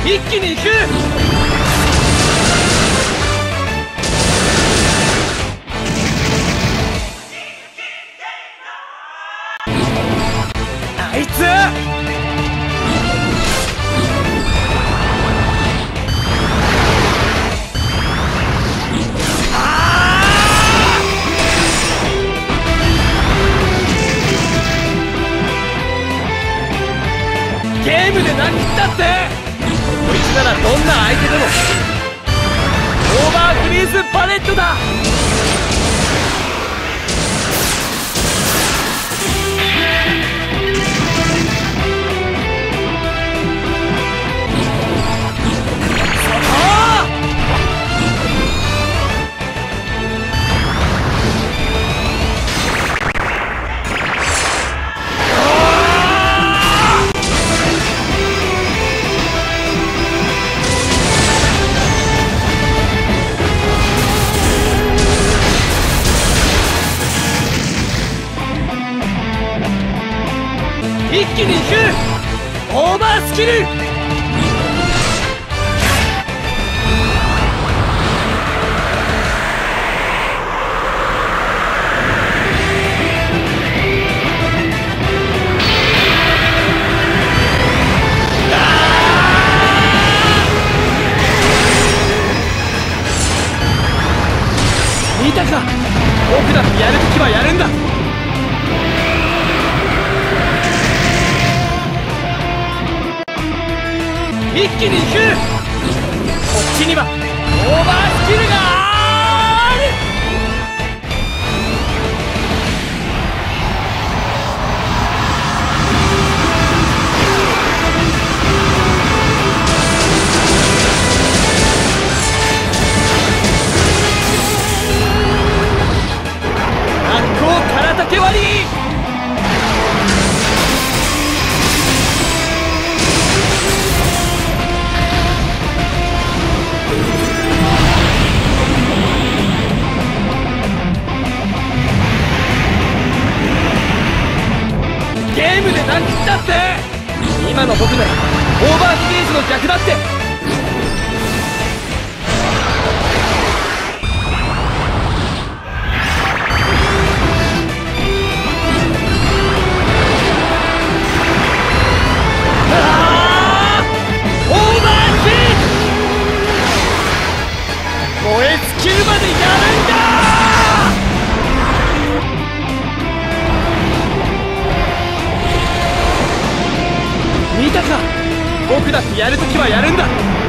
一気に行く。あいつゲームで何ったってこいつならどんな相手でもオーバーフリーズパレットだ。一気に行く。オーバースキル。見たか、僕だってやるときはやるんだ。一気に行く。こっちにはオーバースキルがある。悪行空竹割り。ゲームで何切ったって。今の僕ならオーバーステージの逆だって。オーバーキル。燃え尽きるまでやるんだ。見たか、僕だってやるときはやるんだ。